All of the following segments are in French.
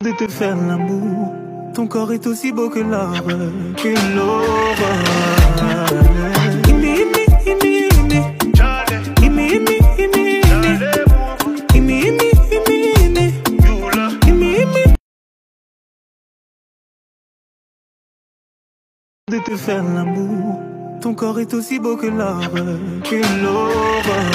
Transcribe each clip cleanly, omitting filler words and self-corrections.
De te faire l'amour, ton corps est aussi beau que l'arbre, qu'une aurore. De te faire l'amour, ton corps est aussi beau que l'arbre, qu'une aurore.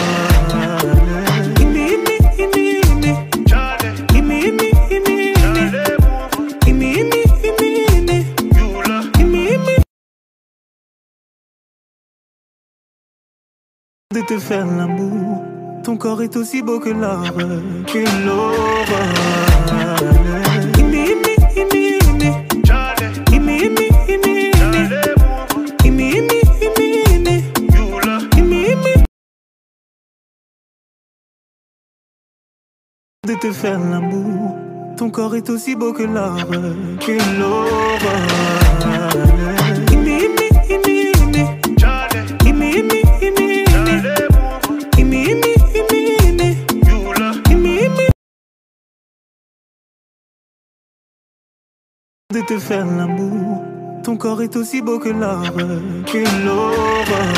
De te faire l'amour, ton corps est aussi beau que l'arbre, qu'une aurore. De te faire l'amour, ton corps est aussi beau que l'arbre, qu'une aurore. De te faire l'amour, ton corps est aussi beau que l'arbre, qu'une aurore.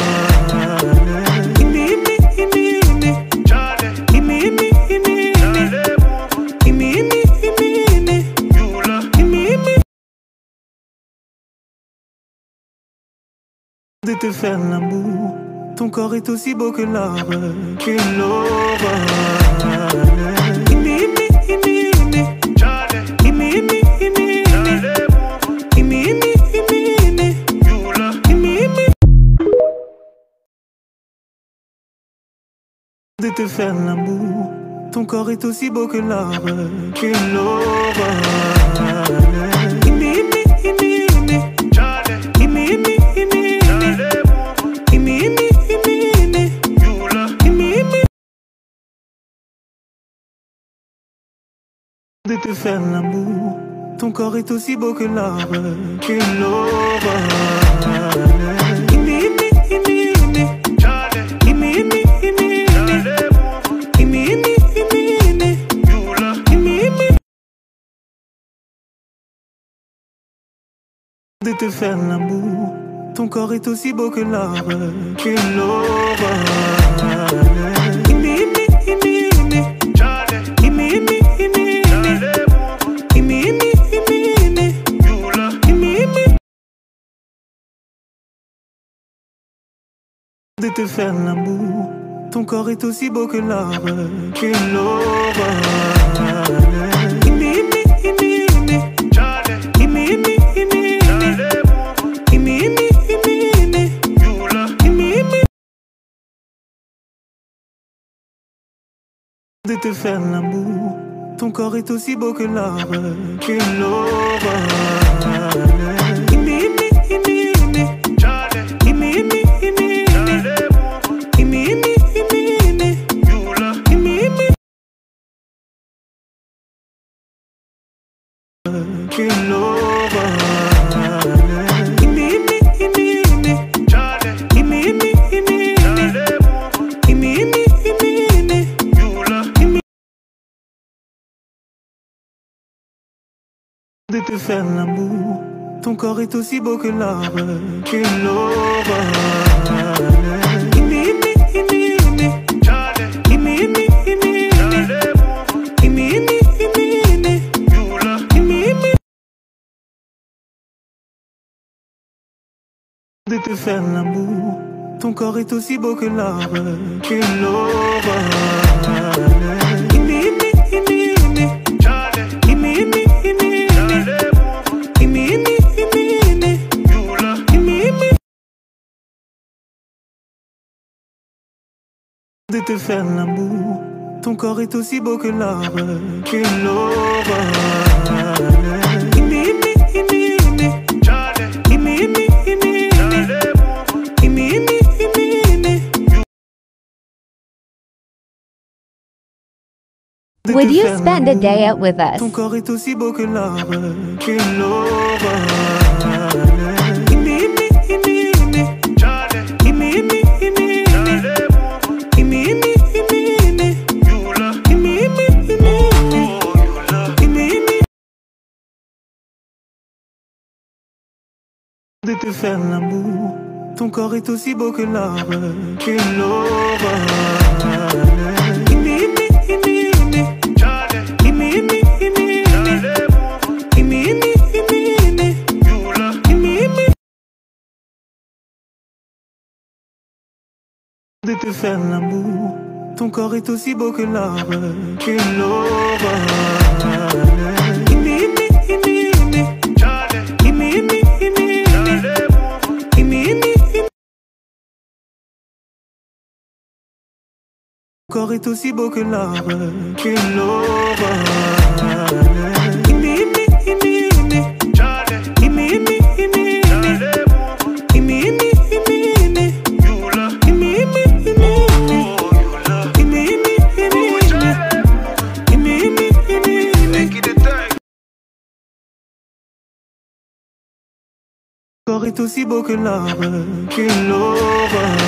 De te faire l'amour, ton corps est aussi beau que l'arbre, qu'une aurore. De te faire l'amour, ton corps est aussi beau que l'arbre, qu'une aurore. De te faire l'amour, ton corps est aussi beau que l'arbre, qu'une aurore. De te faire l'amour, ton corps est aussi beau que l'arbre, qu'une aurore. De te faire l'amour, ton corps est aussi beau que l'arbre, qu'une aurore. De te faire l'amour, ton corps est aussi beau que l'arbre, qu'une aurore. Qu'une aurore. De te faire l'amour, ton corps est aussi beau que l'arbre, qu'une aurore. De te faire l'amour, ton corps est aussi beau que l'arbre, qu'une aurore. De te faire l'amour, ton corps est aussi beau que l'arbre, qu'une aurore. Would you spend a day out with us? Ton corps est aussi beau que l'arbre, qu'une aurore. de te faire l'amour. Ton corps est aussi beau que l'arbre, que l'aurore. De te faire l'amour. Ton corps est aussi beau que l'arbre, que l'aurore. Ton corps est aussi beau que l'arbre, que l'aurore. Ton corps est aussi beau que l'arbre, que l'aurore.